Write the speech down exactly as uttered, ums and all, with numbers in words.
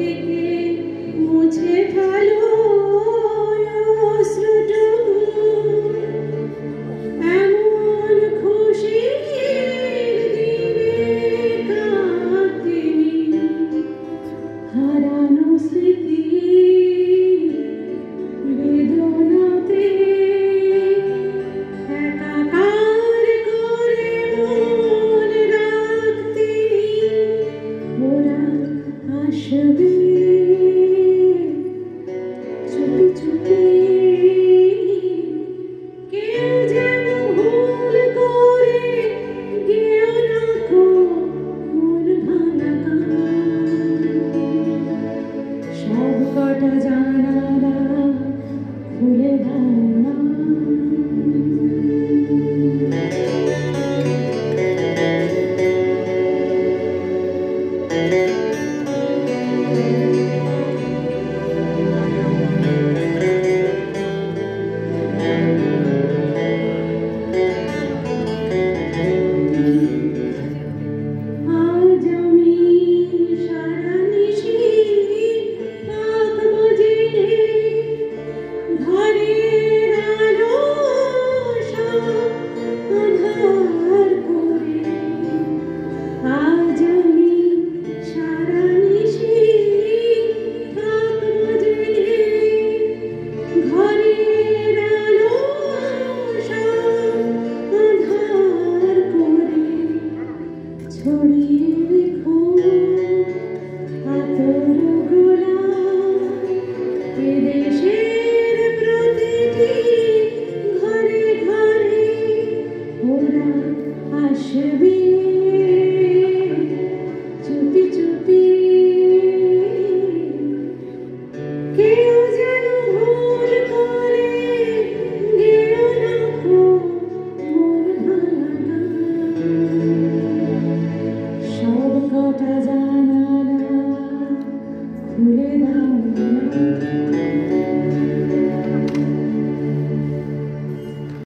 থেকে মুছে ফেলো অশ্রুটুকু, এমন খুশির দিনে কাঁদতে নেই হারানো স্মৃতি বেদনাতে একাকার করে মন রাখতে নেই, ওরা আসবে চুপি চুপি, কেউ যেন ভুল করে গেও না গো মন ভাঙা গান। সব কটা জানালা খুলে দাও না। আজ আমি সারা নিশি থাকব জেগে, ঘরের আলো সব আঁধার করে। আজ আমি সারা নিশি থাকব জেগে, ঘরের আলো সব আঁধার করে। ছড়িয়ে রেখো আতর গোলাপ এদেশের প্রতিটি ঘরে ঘরে, ওরা আসবে চুপি চুপি, কেউ যেন ভুল করে গেও না গো মন ভাঙা গান। সব কটা জানালা খুলে দাও না।